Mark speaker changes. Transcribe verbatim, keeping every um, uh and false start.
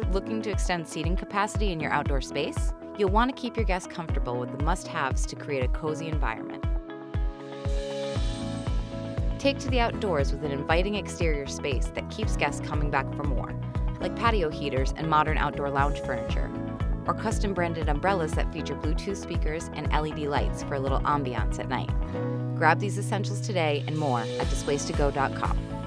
Speaker 1: Looking to extend seating capacity in your outdoor space? You'll want to keep your guests comfortable with the must-haves to create a cozy environment. Take to the outdoors with an inviting exterior space that keeps guests coming back for more, like patio heaters and modern outdoor lounge furniture, or custom-branded umbrellas that feature Bluetooth speakers and L E D lights for a little ambiance at night. Grab these essentials today and more at displays to go dot com.